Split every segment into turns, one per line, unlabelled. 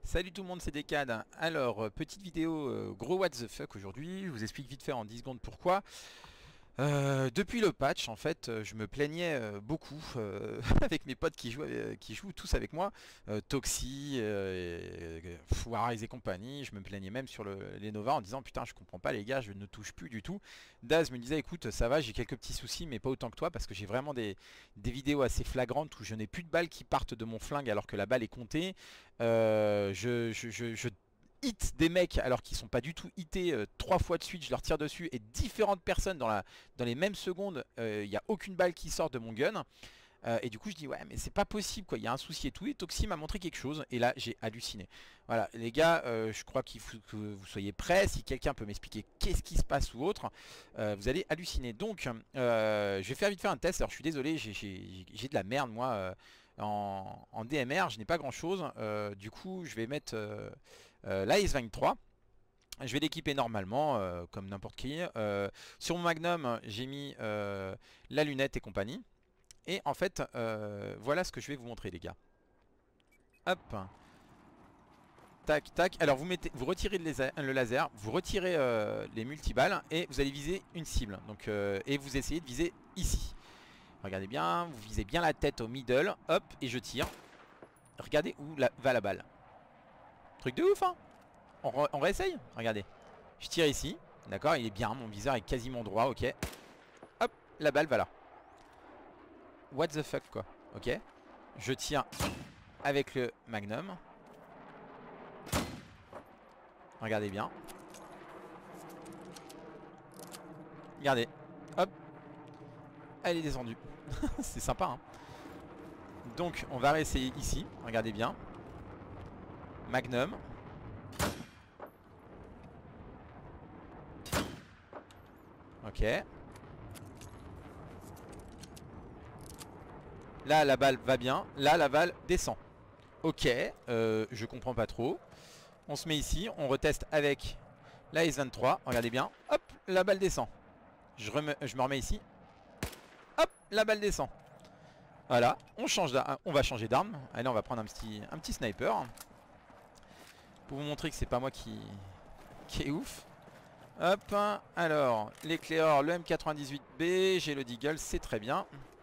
Salut tout le monde, c'est Decad. Alors, petite vidéo gros what the fuck aujourd'hui. Je vous explique vite fait en 10 secondes pourquoi. Depuis le patch, en fait, je me plaignais beaucoup avec mes potes qui jouent tous avec moi. Toxi, Warrise et compagnie. Je me plaignais même sur les Nova en disant putain, je comprends pas les gars, je ne touche plus du tout. Daz me disait écoute, ça va, j'ai quelques petits soucis, mais pas autant que toi parce que j'ai vraiment des vidéos assez flagrantes où je n'ai plus de balles qui partent de mon flingue alors que la balle est comptée. Je hit des mecs alors qu'ils sont pas du tout hittés 3 fois de suite, je leur tire dessus et différentes personnes dans les mêmes secondes, il n'y a aucune balle qui sort de mon gun. Et du coup je dis ouais mais c'est pas possible quoi, il y a un souci et tout, et Toxi m'a montré quelque chose et là j'ai halluciné. Voilà les gars, je crois qu'il faut que vous soyez prêts, si quelqu'un peut m'expliquer qu'est-ce qui se passe ou autre, vous allez halluciner. Donc je vais faire vite fait un test, alors je suis désolé, j'ai de la merde moi en DMR, je n'ai pas grand chose, du coup je vais mettre l'AS23. Je vais l'équiper normalement, comme n'importe qui. Sur mon Magnum, j'ai mis la lunette et compagnie. Et en fait, voilà ce que je vais vous montrer les gars. Hop. Tac, tac. Alors vous retirez le laser, vous retirez les multiballes et vous allez viser une cible. Donc, et vous essayez de viser ici. Regardez bien, vous visez bien la tête au middle. Hop, et je tire. Regardez où va la balle. Truc de ouf hein. On réessaye. Regardez. Je tire ici. D'accord, il est bien, mon viseur est quasiment droit, ok. Hop, la balle va là. What the fuck quoi. Ok. Je tire avec le Magnum. Regardez bien. Regardez. Hop. Elle est descendue. C'est sympa hein. Donc on va réessayer ici. Regardez bien. Magnum. Ok. Là la balle va bien. Là la balle descend. Ok. Je comprends pas trop. On se met ici. On reteste avec la S23. Regardez bien. Hop. La balle descend. Je me remets ici. Hop. La balle descend. Voilà. On va changer d'arme. Allez on va prendre un petit sniper. Pour vous montrer que c'est pas moi qui est ouf. Hop, alors l'éclaireur, le M98B, j'ai le Deagle, c'est très bien.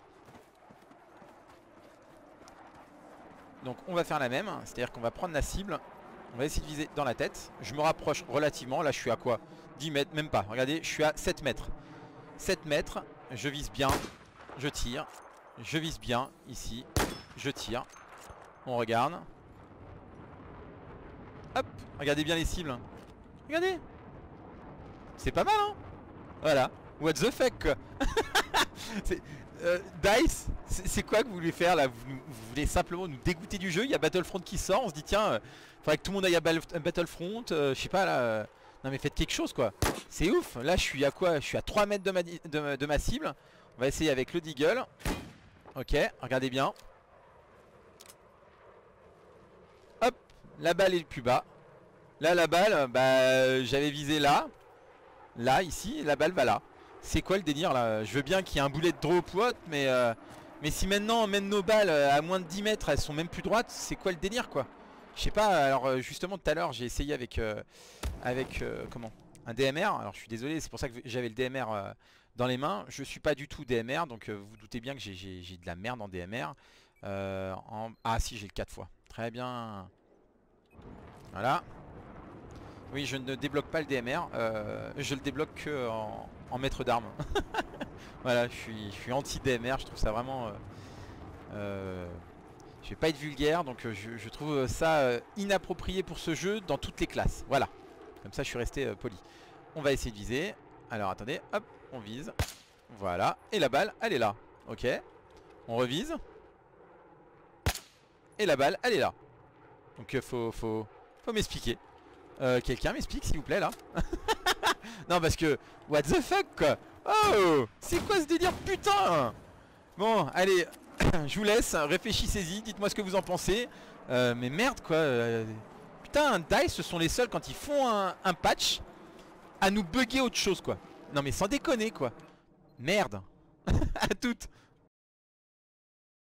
Donc on va faire la même, c'est-à-dire qu'on va prendre la cible. On va essayer de viser dans la tête. Je me rapproche relativement, là je suis à quoi 10 mètres, même pas, regardez, je suis à 7 mètres. 7 mètres, je vise bien, je tire. Je vise bien, ici, je tire. On regarde. Hop, regardez bien les cibles. Regardez. C'est pas mal hein. Voilà. What the fuck quoi. Dice, c'est quoi que vous voulez faire là, vous voulez simplement nous dégoûter du jeu. Il y a Battlefront qui sort, on se dit tiens, faudrait que tout le monde aille à Battlefront, je sais pas là, non mais faites quelque chose quoi. C'est ouf, là je suis à quoi? Je suis à 3 mètres de ma cible. On va essayer avec le Deagle. Ok, regardez bien. Hop, la balle est plus bas. Là la balle, bah j'avais visé là. Là, ici, la balle va là. C'est quoi le délire là? Je veux bien qu'il y ait un boulet de drop ou autre, mais si maintenant on mène nos balles à moins de 10 mètres, elles sont même plus droites, c'est quoi le délire quoi? Je sais pas, alors justement tout à l'heure j'ai essayé avec, comment? Un DMR, alors je suis désolé, c'est pour ça que j'avais le DMR dans les mains. Je suis pas du tout DMR, donc vous vous doutez bien que j'ai de la merde en DMR. Ah si, j'ai le 4 fois. Très bien. Voilà. Oui, je ne débloque pas le DMR, je le débloque que en maître d'armes. Voilà, je suis anti-DMR, je trouve ça vraiment... je vais pas être vulgaire, donc je trouve ça inapproprié pour ce jeu dans toutes les classes. Voilà, comme ça je suis resté poli. On va essayer de viser. Alors attendez, hop, on vise. Voilà, et la balle, elle est là. Ok, on revise. Et la balle, elle est là. Donc faut m'expliquer. Quelqu'un m'explique s'il vous plaît là. Non parce que what the fuck quoi. Oh, c'est quoi ce délire putain. Bon allez, je vous laisse, réfléchissez-y, dites-moi ce que vous en pensez. Mais merde quoi, putain, DICE ce sont les seuls quand ils font un patch à nous bugger autre chose quoi. Non mais sans déconner quoi. Merde. À toutes.